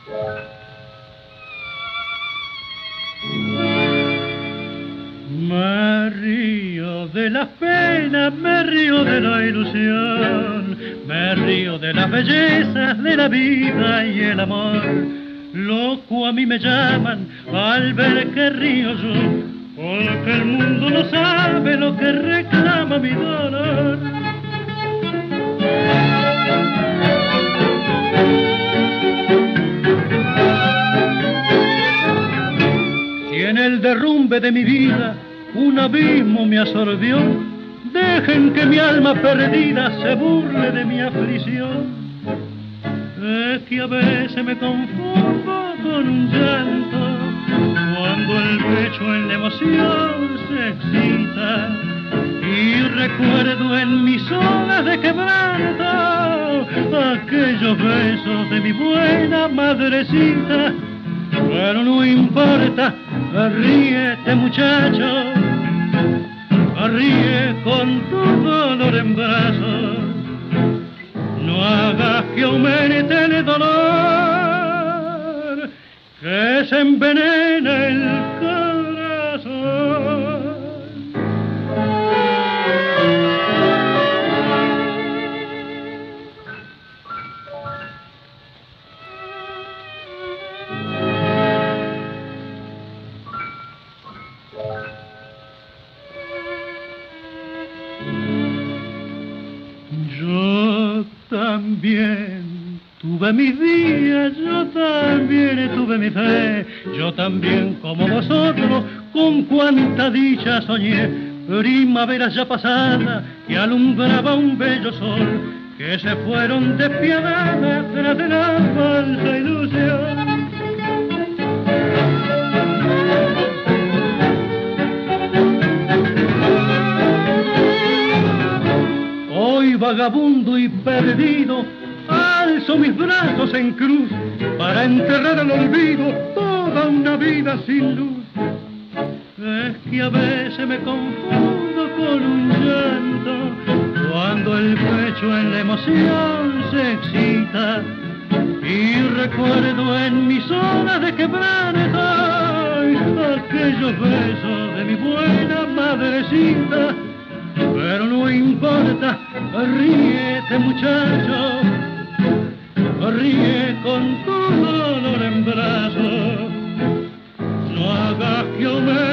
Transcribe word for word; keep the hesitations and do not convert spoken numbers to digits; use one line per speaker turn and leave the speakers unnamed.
Me río de las penas, me río de la ilusión, me río de las bellezas de la vida y el amor. Loco a mí me llaman al ver que río yo, porque el mundo no sabe lo que reclama mi dolor. Si en el derrumbe de mi vida un abismo me absorbió, dejen que mi alma perdida se burle de mi aflicción. Es que a veces me confundo con un llanto, cuando el pecho en la emoción se excita, y recuerdo en mis olas de quebranto aquellos besos de mi buena madrecita. Pero no importa, ríete muchacho, ríe con tu dolor en brazos, no hagas que aumente el dolor, que se envenena el corazón. Yo también tuve mis días, yo también tuve mi fe, yo también como vosotros con cuánta dicha soñé, primaveras ya pasadas que alumbraba un bello sol, que se fueron despiadadas tras de la falsa ilusión. Hoy vagabundo y perdido, alzo mis brazos en cruz para enterrar al olvido toda una vida sin luz. Es que a veces me confundo con un llanto, cuando el pecho en la emoción se excita, y recuerdo en mis horas de quebranto aquellos besos de mi buena madrecita. Pero no importa, ríete muchacho, ríe con tu dolor en brazos, no hagas que aumente